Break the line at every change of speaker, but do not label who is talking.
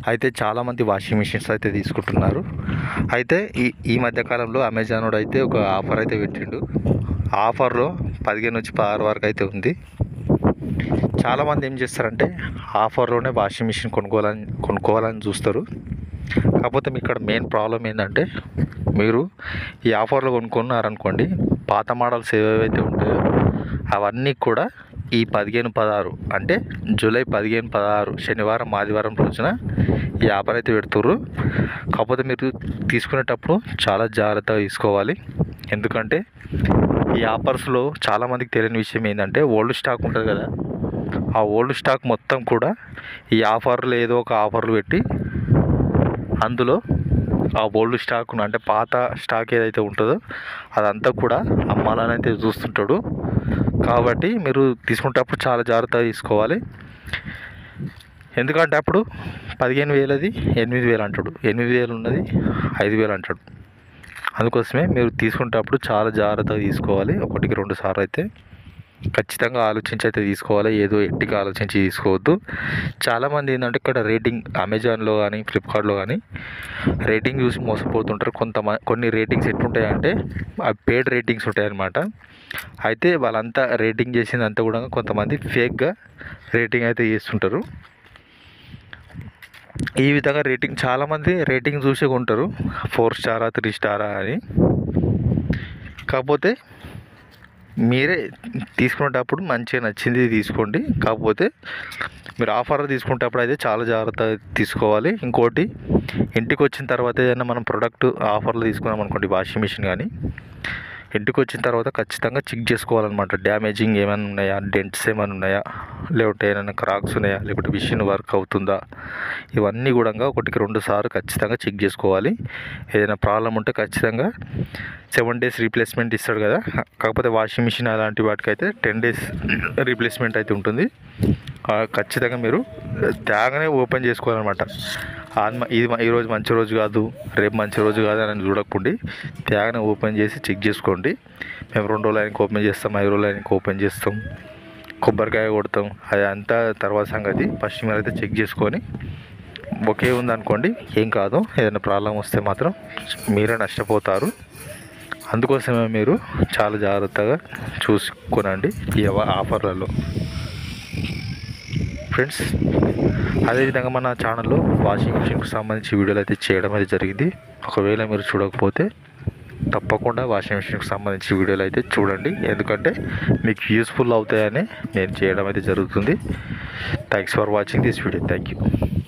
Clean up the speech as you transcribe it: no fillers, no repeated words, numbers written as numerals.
అయితే చాలామంది washing machines అయితే తీసుకుంటున్నారు. అయితే ఈ మధ్యకాలంలో అమెజాన్ వాడు అయితే ఒక ఆఫర్ అయితే పెట్టిండు. ఆఫర్లో 15 నుంచి 16 వరకు అయితే ఉంది. చాలామంది ఏం చేస్తారంటే ఆఫర్లోనే వాషింగ్ మిషన్ కొనుక్కోవాలని చూస్తారు. కాకపోతే మీకు ఇక్కడ మెయిన్ ప్రాబ్లం ఏంటంటే, మీరు ఈ ఆఫర్లో కొనుక్కున్నారనుకోండి, పాత మోడల్స్ ఏవేవైతే ఉంటాయో అవన్నీ కూడా ఈ 15, 16 అంటే జూలై 15, 16 శనివారం ఆదివారం రోజున ఈ ఆఫర్ అయితే పెడుతుర్రు. కాకపోతే మీరు తీసుకునేటప్పుడు చాలా జాగ్రత్తగా తీసుకోవాలి. ఎందుకంటే ఈ ఆఫర్స్లో చాలామందికి తెలియని విషయం ఏంటంటే, ఓల్డ్ స్టాక్ ఉంటుంది కదా, ఆ ఓల్డ్ స్టాక్ మొత్తం కూడా ఈ ఆఫర్లు ఏదో ఒక ఆఫర్లు పెట్టి అందులో ఆ ఓల్డ్ స్టాక్ను అంటే పాత స్టాక్ ఏదైతే ఉంటుందో అదంతా కూడా అమ్మాలని అయితే చూస్తుంటాడు. కాబట్టి మీరు తీసుకునేటప్పుడు చాలా జాగ్రత్తగా తీసుకోవాలి. ఎందుకంటే అప్పుడు 15,000 8,000 అంటాడు, 8,000 ఉన్నది 5,000 అంటాడు. అందుకోసమే మీరు తీసుకునేటప్పుడు చాలా జాగ్రత్తగా తీసుకోవాలి. 1కి 2 సార్లు అయితే ఖచ్చితంగా ఆలోచించి అయితే తీసుకోవాలి. ఏదో ఎట్టిగా ఆలోచించి తీసుకోవద్దు. చాలామంది ఏంటంటే ఇక్కడ రేటింగ్ అమెజాన్లో కానీ ఫ్లిప్కార్ట్లో కానీ రేటింగ్ చూసి మోసపోతుంటారు. కొన్ని రేటింగ్స్ ఎట్లుంటాయంటే అవి పెయిడ్ రేటింగ్స్ ఉంటాయన్నమాట. అయితే వాళ్ళంతా రేటింగ్ చేసిందంతా కూడా కొంతమంది ఫేక్గా రేటింగ్ అయితే చేస్తుంటారు. ఈ విధంగా చాలామంది రేటింగ్ చూసి కొంటారు, 4 స్టారా 3 స్టారా అని. కాకపోతే మీరే తీసుకునేటప్పుడు మంచిగా నచ్చింది తీసుకోండి. కాకపోతే మీరు ఆఫర్ తీసుకునేటప్పుడు అయితే చాలా జాగ్రత్తగా తీసుకోవాలి. ఇంకోటి, ఇంటికి వచ్చిన తర్వాత ఏదైనా మనం ప్రోడక్ట్ ఆఫర్లో తీసుకున్నాం అనుకోండి, వాషింగ్ మిషన్ కానీ, ఇంటికి వచ్చిన తర్వాత ఖచ్చితంగా చెక్ చేసుకోవాలన్నమాట. డ్యామేజింగ్ ఏమైనా ఉన్నాయా, డెంట్స్ ఏమైనా ఉన్నాయా, లేకపోతే ఏమైనా క్రాక్స్ ఉన్నాయా, లేకపోతే మిషన్ వర్క్ అవుతుందా, ఇవన్నీ కూడా 1కి 2 సార్లు ఖచ్చితంగా చెక్ చేసుకోవాలి. ఏదైనా ప్రాబ్లం ఉంటే ఖచ్చితంగా 7 days రీప్లేస్మెంట్ ఇస్తాడు కదా. కాకపోతే వాషింగ్ మిషన్ అలాంటి వాటికైతే 10 days రీప్లేస్మెంట్ అయితే ఉంటుంది. ఖచ్చితంగా మీరు తేగానే ఓపెన్ చేసుకోవాలన్నమాట. ఈరోజు మంచి రోజు కాదు, రేపు మంచి రోజు కాదు అని చూడకండి. తేగానే ఓపెన్ చేసి చెక్ చేసుకోండి. మేము 2 రోజులు ఆయనకి ఓపెన్ చేస్తాం, 5 రోజులు ఆయనకి ఓపెన్ చేస్తాం, కొబ్బరికాయ కొడతాం, అది అంతా తర్వాత సంగతి. ఫస్ట్ మీరు అయితే చెక్ చేసుకొని ఒకే ఉందనుకోండి, ఏం కాదు. ఏదైనా ప్రాబ్లం వస్తే మాత్రం మీరే నష్టపోతారు. అందుకోసమే మీరు చాలా జాగ్రత్తగా చూసుకోనండి ఈ ఆఫర్లలో ఫ్రెండ్స్. అదేవిధంగా మన ఛానల్లో వాషింగ్ మిషన్కి సంబంధించి వీడియోలు అయితే చేయడం అయితే జరిగింది. ఒకవేళ మీరు చూడకపోతే తప్పకుండా వాషింగ్ మిషన్కి సంబంధించి వీడియోలు అయితే చూడండి. ఎందుకంటే మీకు యూస్ఫుల్ అవుతాయని నేను చేయడం అయితే జరుగుతుంది. Thanks for watching this video. Thank you.